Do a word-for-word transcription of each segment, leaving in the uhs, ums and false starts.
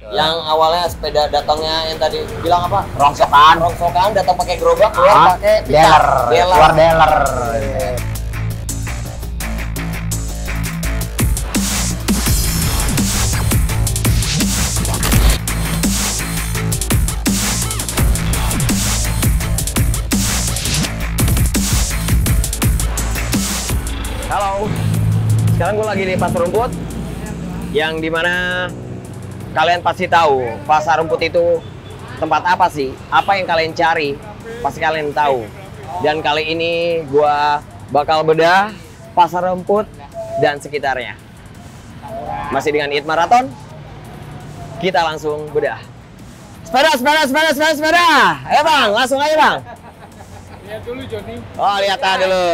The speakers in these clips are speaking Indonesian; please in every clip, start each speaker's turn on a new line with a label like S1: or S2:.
S1: Yang awalnya sepeda datangnya yang tadi bilang apa?
S2: Rongsokan.
S1: Rongsokan datang pakai gerobak, keluar
S2: Ah,
S1: pakai
S2: dealer.
S1: dealer.
S2: Keluar dealer.
S1: Halo, sekarang gue lagi di Pasar Rumput, yang dimana kalian pasti tahu Pasar Rumput itu tempat apa sih? Apa yang kalian cari? Pasti kalian tahu. Dan kali ini gue bakal bedah Pasar Rumput dan sekitarnya. Masih dengan Eat Marathon, kita langsung bedah. Sepeda, sepeda, sepeda, sepeda, sepeda. Ayo bang, langsung aja bang.
S3: Lihat dulu Joni.
S1: Oh lihat aja dulu.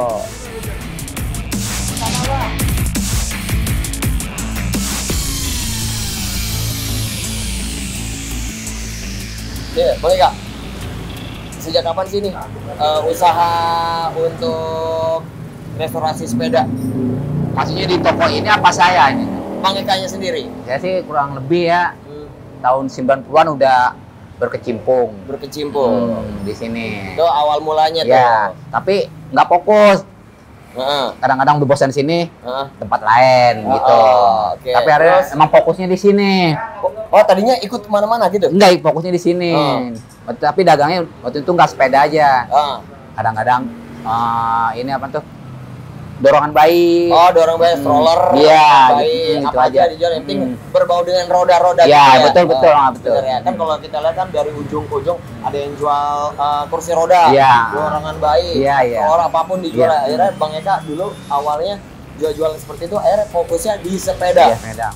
S1: Ya, boleh Kak? Sejak kapan sih nih uh, usaha untuk restorasi sepeda?
S2: Maksudnya di toko ini apa saya ini?
S1: Bang Ekanya sendiri?
S2: Saya sih kurang lebih ya
S1: Hmm,
S2: tahun sembilan puluhan udah berkecimpung
S1: berkecimpung.
S2: hmm, di sini.
S1: Itu awal mulanya tuh.
S2: Ya, tapi nggak fokus.
S1: Heeh.
S2: Kadang-kadang udah bosan sini,
S1: Heeh.
S2: tempat lain
S1: Oh,
S2: gitu.
S1: oke.
S2: Tapi akhirnya
S1: Terus?
S2: emang fokusnya di sini.
S1: Oh tadinya ikut kemana-mana gitu?
S2: Enggak, fokusnya di sini.
S1: Oh.
S2: Tapi dagangnya waktu itu nggak sepeda aja.
S1: Ah.
S2: Kadang-kadang eh, ini apa tuh? Dorongan bayi.
S1: Oh dorong bayi, stroller,
S2: Iya,
S1: bayi,
S2: gitu, gitu
S1: apa aja
S2: aja.
S1: dijual, yang penting
S2: Hmm.
S1: berbau dengan roda-roda.
S2: Iya,
S1: gitu
S2: betul, betul,
S1: Ah,
S2: ah, betul.
S1: bener ya. Kan kalau kita lihat kan dari ujung ke ujung ada yang jual uh, kursi roda,
S2: Iya.
S1: dorongan bayi,
S2: Iya, iya.
S1: stroller apapun dijual.
S2: Iya.
S1: Akhirnya Bang Eka dulu awalnya jual-jual seperti itu, akhirnya fokusnya di sepeda.
S2: Iya, sepeda.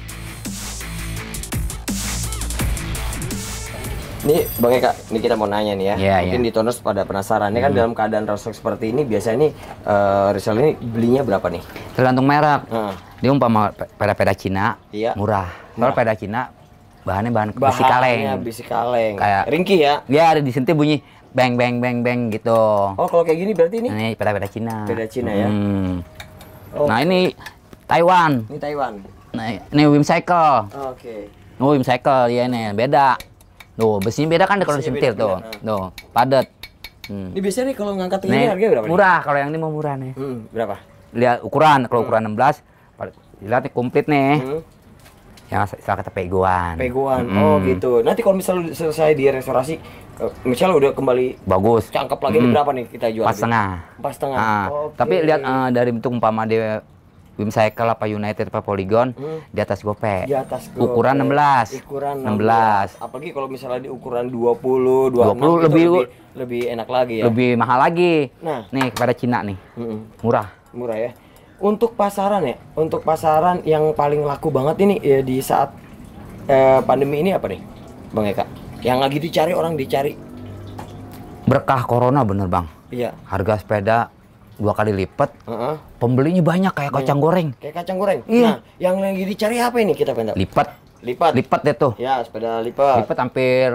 S1: Ini Bang Eka, ini kita mau nanya nih ya.
S2: Iya,
S1: Mungkin
S2: iya.
S1: di Toners pada penasaran. Ini kan dalam keadaan rusak seperti ini, biasanya nih uh, resell ini belinya berapa nih?
S2: Tergantung merek.
S1: Heeh.
S2: Dia umpama peda-peda Cina,
S1: Iya.
S2: murah.
S1: Murah.
S2: Kalau peda Cina bahannya bahan besi kaleng.
S1: Bahannya besi kaleng.
S2: Kayak-
S1: ringkih ya.
S2: Dia ada disentuh bunyi beng beng beng beng gitu.
S1: Oh, kalau kayak gini berarti ini
S2: Ini peda-peda Cina.
S1: Peda Cina ya?
S2: Hmm.
S1: Oh.
S2: Nah, ini Taiwan.
S1: ini Taiwan.
S2: Nah, ini Wimcycle.
S1: Oh, Oke.
S2: Oh, Wimcycle ya ini beda. Tuh, besinya beda kan kalau
S1: Besinya
S2: disentil
S1: beda,
S2: tuh.
S1: beda.
S2: Tuh, padat. Hmm.
S1: Ini biasanya nih kalau ngangkat ini
S2: Nih,
S1: harganya berapa nih?
S2: murah. Kalau yang ini mau murah nih.
S1: Hmm, berapa?
S2: Lihat ukuran, kalau ukuran enam belas, lihat nih komplit nih.
S1: Hmm.
S2: Yang istilah kata pegoan.
S1: Pegoan.
S2: Mm-mm.
S1: Oh, gitu. Nanti kalau misalnya selesai di restorasi, eh, misalnya udah kembali
S2: Bagus.
S1: cangkep lagi, ini
S2: Mm.
S1: berapa nih kita jual?
S2: Empat setengah.
S1: Empat setengah.
S2: Ah,
S1: Oke.
S2: Tapi lihat eh, dari bentuk umpama dia Wimcycle apa United apa Polygon
S1: Hmm.
S2: di atas gope.
S1: Di atas
S2: Ukuran enam belas.
S1: Ukuran
S2: enam belas.
S1: Apalagi kalau misalnya di ukuran dua puluh, dua puluh enam
S2: dua puluh
S1: itu
S2: lebih-
S1: lebih lebih enak lagi ya.
S2: Lebih mahal lagi.
S1: Nah.
S2: Nih kepada Cina nih.
S1: Mm-mm.
S2: Murah.
S1: Murah ya. Untuk pasaran ya, untuk pasaran yang paling laku banget ini ya di saat eh, pandemi ini apa nih, Bang Eka? Yang lagi dicari orang dicari.
S2: Berkah corona bener, Bang.
S1: Iya.
S2: Harga sepeda dua kali lipat.
S1: Heeh.
S2: Pembelinya banyak kayak kacang goreng.
S1: Kayak kacang goreng.
S2: Iya.
S1: Nah, yang lagi dicari apa ini kita pengen tahu?
S2: Lipat.
S1: Lipat.
S2: Lipat deh tuh.
S1: Ya, sepeda lipat.
S2: Lipat hampir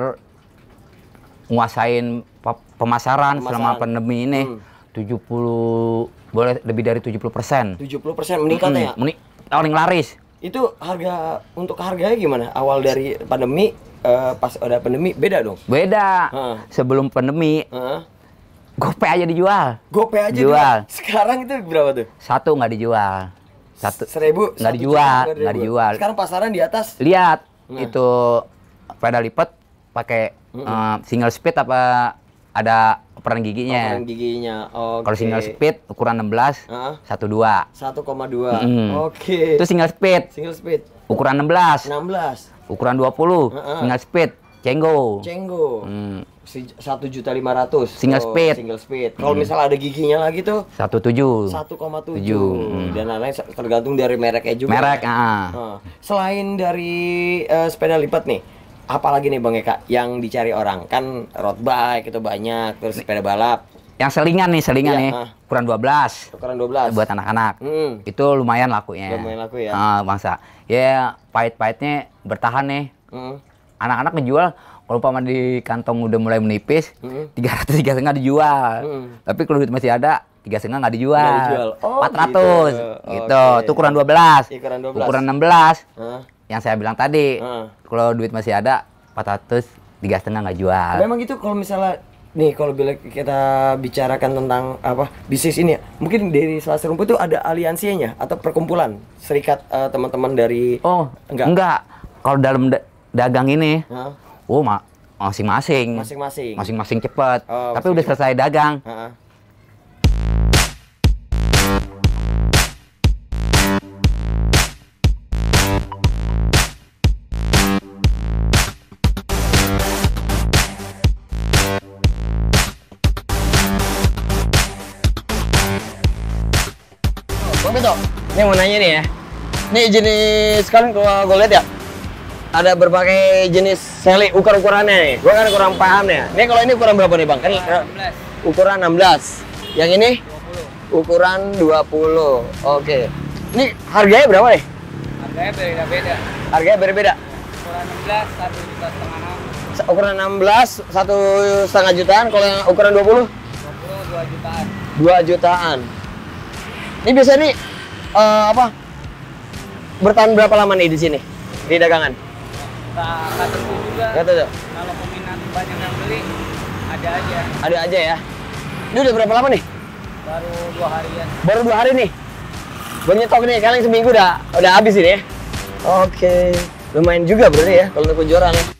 S2: nguasain pe- pemasaran, selama
S1: Pemasaran.
S2: pandemi ini.
S1: Hmm.
S2: tujuh puluh boleh lebih dari tujuh puluh persen.
S1: tujuh puluh persen meningkat ya.
S2: Hmm, Meni- paling laris.
S1: Itu harga untuk harganya gimana? Awal dari pandemi eh, pas ada pandemi beda dong.
S2: Beda.
S1: Heeh.
S2: Sebelum pandemi,
S1: Heeh.
S2: gope aja dijual.
S1: Gope aja
S2: Jual.
S1: juga. Sekarang itu berapa tuh?
S2: Satu nggak dijual. Satu
S1: Seribu.
S2: nggak
S1: satu
S2: dijual,
S1: juta,
S2: nggak
S1: ribu.
S2: dijual.
S1: Sekarang pasaran di atas.
S2: Lihat
S1: Nah.
S2: itu sepeda lipat pakai
S1: Mm-mm.
S2: eh, single speed apa ada operan giginya.
S1: Ukuran giginya. Oke.
S2: Kalau single speed ukuran enam belas,
S1: Heeh.
S2: satu dua.
S1: satu koma dua.
S2: Mm-mm.
S1: Oke.
S2: Itu single speed
S1: Single speed
S2: ukuran enam belas,
S1: enam belas.
S2: ukuran dua puluh,
S1: Heeh.
S2: single speed Cenggo.
S1: Cenggo.
S2: Hmm,
S1: satu juta lima ratus.
S2: Single speed.
S1: Single speed. Kalau misalnya ada giginya lagi tuh
S2: satu tujuh.
S1: satu koma tujuh.
S2: Tujuh. Hmm.
S1: Dan lain-lain tergantung dari mereknya juga.
S2: Merek,
S1: ya.
S2: ah.
S1: Nah, selain dari eh, sepeda lipat nih, apalagi nih Bang Eka yang dicari orang? Kan road bike itu banyak, terus sepeda balap,
S2: Yang selingan nih, selingan
S1: Iya,
S2: nih,
S1: ah.
S2: ukuran dua belas
S1: ukuran dua belas.
S2: buat anak-anak.
S1: Hmm.
S2: Itu lumayan lakunya.
S1: Lumayan laku ya.
S2: Ah, bangsa. Ya, pahit-pahitnya bertahan nih.
S1: Hmm.
S2: Anak-anak ngejual kalau umpama di kantong udah mulai menipis,
S1: Hmm.
S2: tiga ratus tiga setengah dijual.
S1: Hmm.
S2: Tapi kalau duit masih ada, tiga setengah nggak dijual.
S1: Nggak dijual. Oh,
S2: empat ratus
S1: gitu.
S2: gitu.
S1: Oke.
S2: Itu ukuran dua belas.
S1: Ukuran dua belas.
S2: Ukuran enam belas,
S1: Hah?
S2: yang saya bilang tadi,
S1: Heeh.
S2: kalau duit masih ada, empat ratus, tiga setengah nggak jual.
S1: Memang gitu kalau misalnya nih kalau bila kita bicarakan tentang apa bisnis ini ya, mungkin dari Selasa Rumput itu ada aliansinya atau perkumpulan serikat eh, teman-teman dari
S2: Oh,
S1: enggak.
S2: enggak. Kalau dalam da- dagang ini,
S1: Heeh.
S2: oh ma- masing-masing.
S1: Masing-masing.
S2: Masing-masing cepet.
S1: Oh,
S2: Tapi
S1: masing-
S2: udah selesai dagang.
S1: Heeh. Bang Beto, ini mau nanya nih ya. Ini jenis kan kalau gue lihat ya, ada berbagai jenis seli ukur-ukurannya nih. Gue kan kurang paham ya. Ini kalau ini ukuran berapa nih bang? Kan eh, ukuran enam belas. Yang ini ukuran dua puluh. Oke. Ini harganya berapa nih?
S3: Harganya beda-beda.
S1: Harganya berbeda.
S3: Ukuran enam belas, satu juta setengah enam.
S1: Sa- Ukuran enam belas, satu setengah jutaan. Kalau yang ukuran dua puluh,
S3: dua puluh, dua jutaan.
S1: dua jutaan. Ini biasanya nih eh, apa? Bertahan berapa lama nih di sini? Di dagangan?
S3: Nah, nggak tentu juga.
S1: Nggak tahu.
S3: Kalau peminat banyak yang beli, ada aja.
S1: Ada aja ya. Ini udah berapa lama nih?
S3: Baru dua harian.
S1: Baru dua hari nih. Baru nyetok nih, kalian seminggu udah udah habis ini ya. Oke, lumayan juga berarti ya kalau untuk penjualan ya.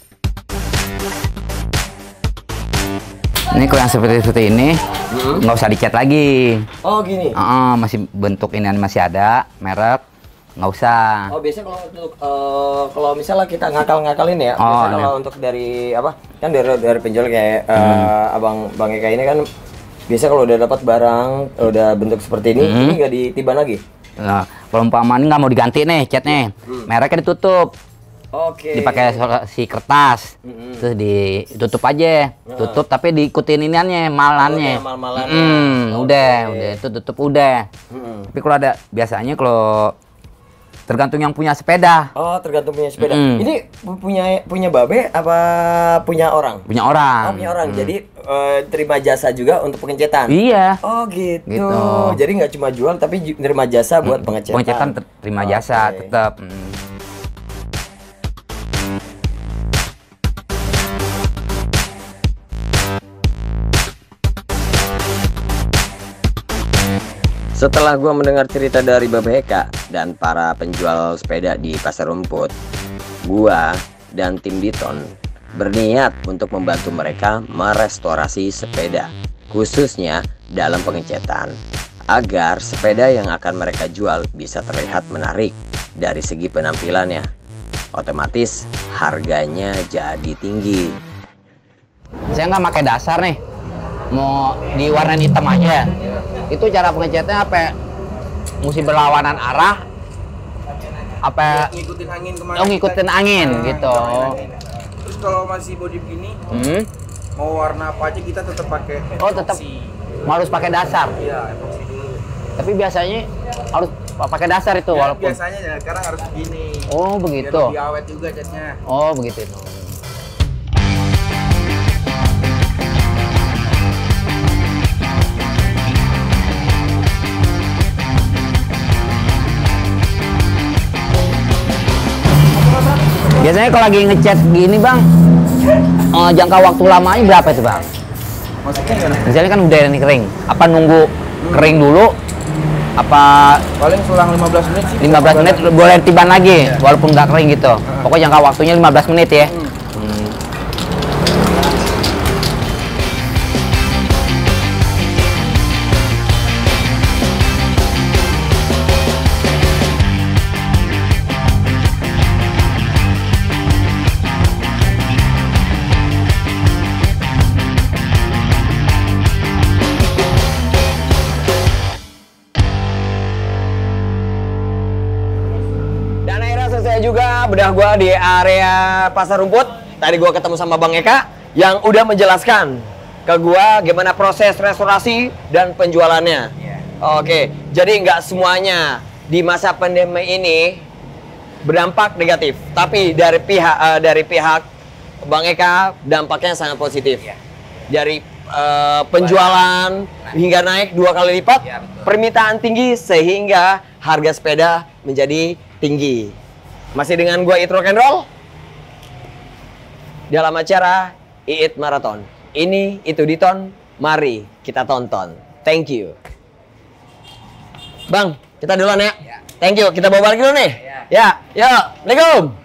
S2: Ini kalau yang seperti seperti ini, nggak usah dicat lagi.
S1: Oh gini.
S2: Heeh, masih bentuk ini masih ada, merek, nggak usah.
S1: Oh biasanya kalau untuk eh, kalau misalnya kita ngakal-ngakalin ya,
S2: Oh,
S1: biasanya kalau
S2: iya.
S1: untuk dari apa? Kan dari dari penjual kayak eh, abang Bang Eka ini kan biasa kalau udah dapat barang udah bentuk seperti ini,
S2: Hmm.
S1: ini nggak ditiban lagi.
S2: Nah, kalau umpama ini nggak mau diganti nih catnya, mereknya ditutup,
S1: Oke.
S2: dipakai so- si kertas,
S1: Mm-mm.
S2: terus ditutup aja, tutup tapi diikutin iniannya, malannya.
S1: Oh, mal-malannya.
S2: Hmm,
S1: Oke.
S2: udah, udah itu tutup udah.
S1: Mm-mm.
S2: Tapi kalau ada biasanya kalau tergantung yang punya sepeda,
S1: Oh tergantung punya sepeda.
S2: Mm-mm.
S1: Ini pu- punya punya babe apa punya orang?
S2: punya orang.
S1: Oh punya orang.
S2: Hmm.
S1: Jadi eh, terima jasa juga untuk pengecetan.
S2: Iya.
S1: Oh gitu.
S2: Gitu.
S1: Jadi nggak cuma jual tapi ju- nerima jasa buat pengecetan.
S2: Pengecetan ter- terima jasa
S1: Oke.
S2: tetap. Hmm.
S1: Setelah gua mendengar cerita dari Babe Eka dan para penjual sepeda di Pasar Rumput, gua dan tim Diton berniat untuk membantu mereka merestorasi sepeda, khususnya dalam pengecetan, agar sepeda yang akan mereka jual bisa terlihat menarik dari segi penampilannya. Otomatis harganya jadi tinggi.
S2: Saya nggak pakai dasar nih, mau diwarnain hitam aja. Itu cara pengecatnya apa? Mesti berlawanan arah, apa?
S3: Ngikutin angin kemana?
S2: Oh, ngikutin angin gitu.
S3: Terus kalau masih body begini,
S2: Hmm.
S3: mau warna apa aja kita tetap pakai.
S2: Oh, tetap harus pakai dasar.
S3: Iya, epoxy dulu.
S2: Tapi biasanya harus pakai dasar itu
S3: Ya,
S2: walaupun.
S3: biasanya ya, sekarang harus begini.
S2: Oh,
S3: Biar
S2: begitu.
S3: lebih awet juga catnya.
S2: Oh, begitu itu. Biasanya kalau lagi ngecat gini bang, eh, jangka waktu lamanya berapa itu bang?
S3: Maksudnya gimana?
S2: Misalnya kan udah ini kering, apa nunggu kering dulu? Apa
S3: Paling selang lima belas menit sih.
S2: lima belas menit boleh tiban lagi, walaupun nggak kering gitu? Pokoknya jangka waktunya lima belas menit ya? Hmm.
S1: Dan akhirnya selesai juga bedah gua di area Pasar Rumput. Tadi gua ketemu sama Bang Eka yang udah menjelaskan ke gua gimana proses restorasi dan penjualannya. Oke, jadi nggak semuanya di masa pandemi ini berdampak negatif, tapi dari pihak eh, dari pihak Bang Eka dampaknya sangat positif. Dari eh, penjualan hingga naik dua kali lipat,
S2: Iya, betul.
S1: permintaan tinggi sehingga harga sepeda menjadi tinggi. Masih dengan gua It Rock and Roll dalam acara Iit Marathon. Ini itu Diton, mari kita tonton. Thank you. Bang, kita duluan ya. Thank you. Kita bawa balik dulu nih. Ya, yuk. Assalamualaikum.